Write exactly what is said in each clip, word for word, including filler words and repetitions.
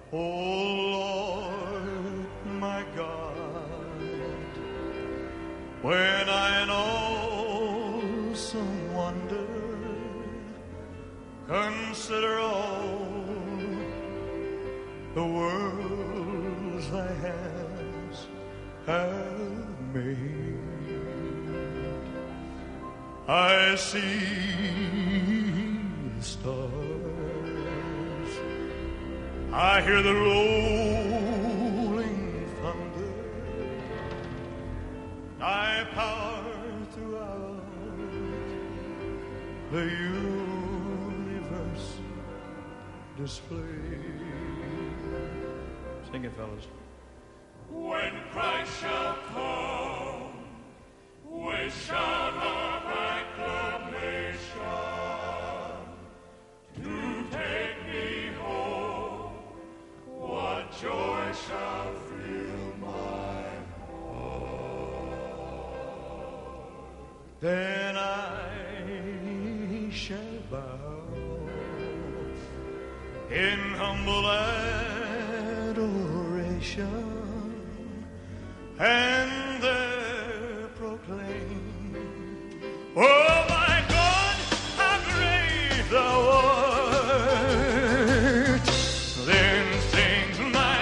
Lord, my God, when I in awesome wonder consider all the worlds thy hands have made, I see the stars, I hear the rolling thunder, thy power throughout the universe displayed. Sing it, fellas. When Christ shall come, we shout our acclamation to take me home. What joy shall fill my heart? Then I shall bow in humble adoration and there proclaim, oh my God, how great thou art. Then sings my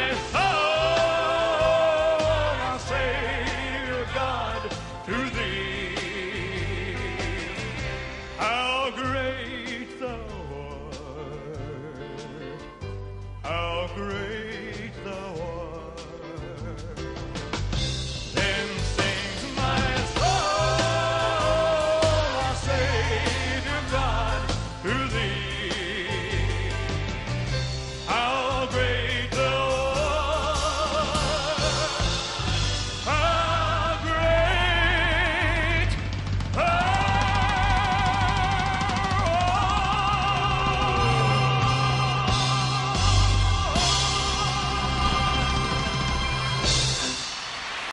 soul, our Savior God, to thee. How great thou art, how great